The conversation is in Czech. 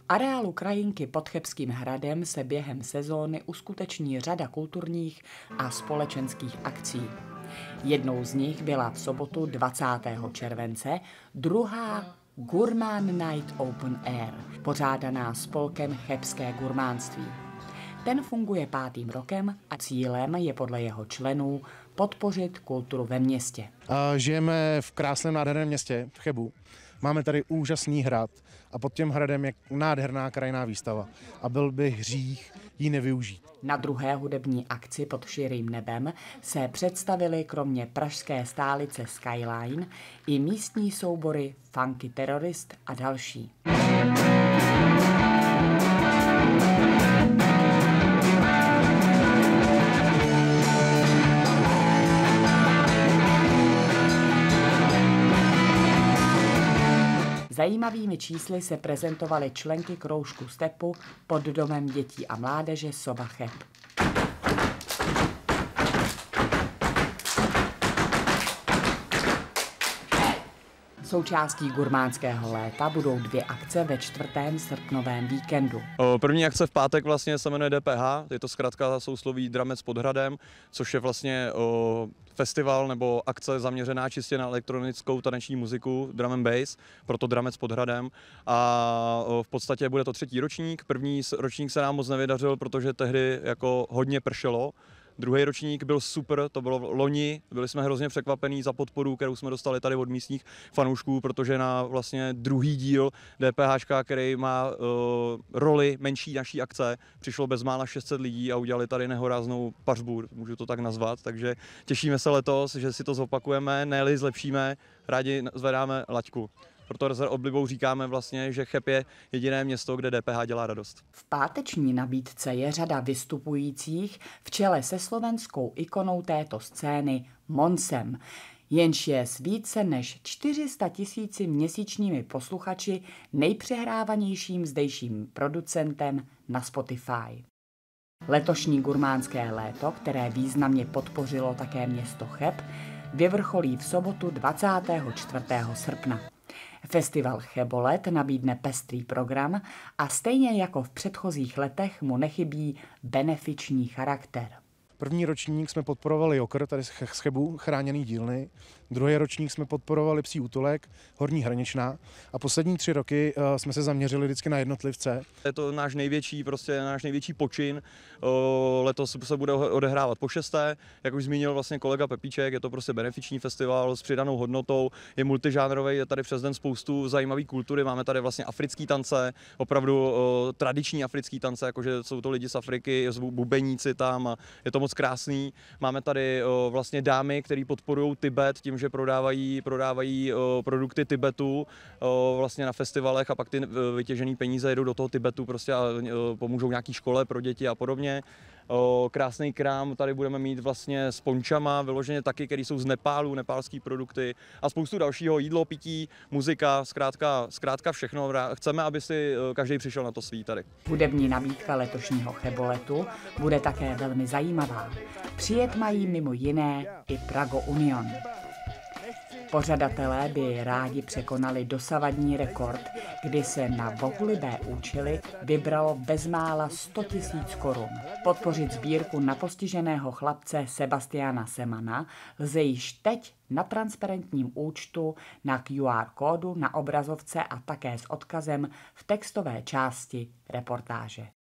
areálu krajinky pod Chebským hradem se během sezóny uskuteční řada kulturních a společenských akcí. Jednou z nich byla v sobotu 20. července druhá Gurmán Night Open Air, pořádaná spolkem Chebské gurmánství. Ten funguje 5. rokem a cílem je podle jeho členů podpořit kulturu ve městě. Žijeme v krásném nádherném městě, v Chebu. Máme tady úžasný hrad a pod tím hradem je nádherná krajinná výstava. A byl by hřích ji nevyužít. Na druhé hudební akci pod širým nebem se představili kromě pražské stálice Skyline i místní soubory Funky Terrorist a další. Zajímavými čísly se prezentovaly členky kroužku Stepu pod domem dětí a mládeže Soba Cheb. Součástí gurmánského léta budou 2 akce ve 4. srpnovém víkendu. První akce v pátek vlastně se jmenuje DPH, je to zkrátka sousloví Dramec pod hradem, což je vlastně festival nebo akce zaměřená čistě na elektronickou taneční muziku, drum and bass, proto Dramec pod hradem. A v podstatě bude to 3. ročník. První ročník se nám moc nevydařil, protože tehdy jako hodně pršelo. Druhý ročník byl super, to bylo loni, byli jsme hrozně překvapení za podporu, kterou jsme dostali tady od místních fanoušků, protože na vlastně druhý díl DPH, který má roli menší naší akce, přišlo bezmála 600 lidí a udělali tady nehoráznou pařbu, můžu to tak nazvat, takže těšíme se letos, že si to zopakujeme, ne-li zlepšíme, rádi zvedáme laťku. Proto s oblibou říkáme vlastně, že Cheb je jediné město, kde DPH dělá radost. V páteční nabídce je řada vystupujících v čele se slovenskou ikonou této scény Monsem, jenž je s více než 400 000 měsíčními posluchači nejpřehrávanějším zdejším producentem na Spotify. Letošní gurmánské léto, které významně podpořilo také město Cheb, vyvrcholí v sobotu 24. srpna. Festival Chebolet nabídne pestrý program a stejně jako v předchozích letech mu nechybí benefiční charakter. První ročník jsme podporovali Jokr, tady z Chebu, chráněný dílny. Druhý ročník jsme podporovali Psí útulek, Horní Hraničná. A poslední 3 roky jsme se zaměřili vždycky na jednotlivce. Je to náš největší počin. Letos se bude odehrávat po 6. Jak už zmínil vlastně kolega Pepíček, je to prostě benefiční festival s přidanou hodnotou, je multižánrový, je tady přes den spoustu zajímavé kultury. Máme tady vlastně africký tance, opravdu tradiční africký tance, jakože jsou to lidi z Afriky, bubeníci tam a je to moc krásný. Máme tady vlastně dámy, které podporují Tibet tím, že prodávají produkty Tibetu vlastně na festivalech a pak ty vytěžené peníze jedou do toho Tibetu prostě a pomůžou nějaký škole pro děti a podobně. Krásný krám tady budeme mít vlastně s pončama, vyloženě taky, které jsou z Nepálu, nepálský produkty a spoustu dalšího, jídlo, pití, muzika, zkrátka všechno. Chceme, aby si každý přišel na to svý tady. Hudební nabídka letošního Cheboletu bude také velmi zajímavá. Přijet mají mimo jiné i Prago Union. Pořadatelé by rádi překonali dosavadní rekord, kdy se na bohulibé účely vybralo bezmála 100 000 korun. Podpořit sbírku na postiženého chlapce Sebastiana Semana lze již teď na transparentním účtu, na QR kódu, na obrazovce a také s odkazem v textové části reportáže.